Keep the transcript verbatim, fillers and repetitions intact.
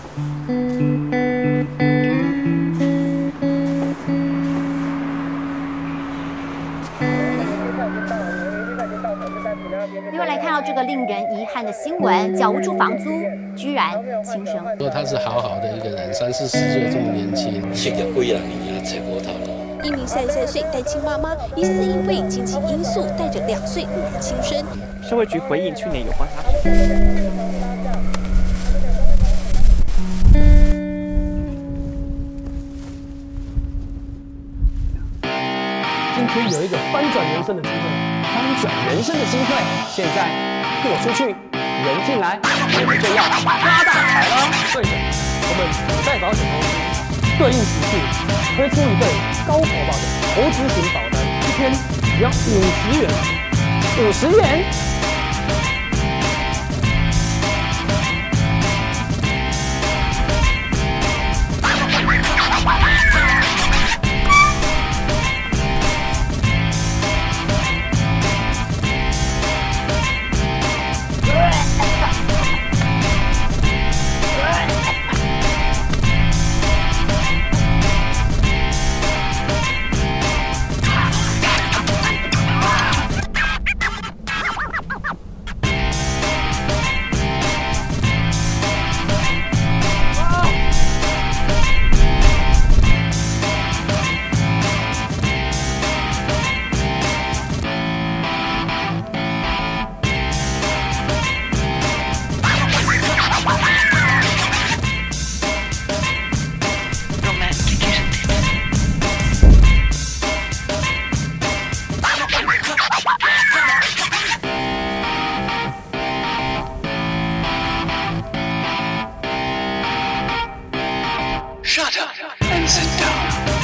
另外来看到这个令人遗憾的新闻，缴不出房租，居然轻生。 说他是好好的一个人，三四十岁这么年轻， 食入几人年啊，找无头路。 一名三十三岁单亲妈妈，疑似因为经济因素，带着两岁女儿轻生。 社会局回应去年有关他。 今天有一个翻转人生的机会，翻转人生的机会，现在货出去，人进来，我们就要发大财了。对的，我们古代保险公司对应时事推出一份高投保的投资型保单，一天只要五十元，五十元。 Shut up and sit down.